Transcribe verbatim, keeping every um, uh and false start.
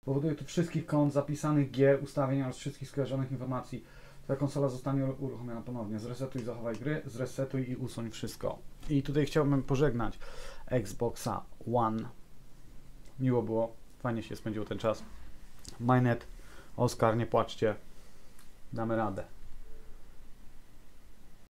Powoduje to wszystkich kont, zapisanych gier, ustawień oraz wszystkich skojarzonych informacji. Ta konsola zostanie uruchomiona ponownie. Zresetuj, zachowaj gry, zresetuj i usuń wszystko. I tutaj chciałbym pożegnać Xboxa One. Miło było, fajnie się spędziło ten czas. Mynet, Oskar, nie płaczcie, damy radę.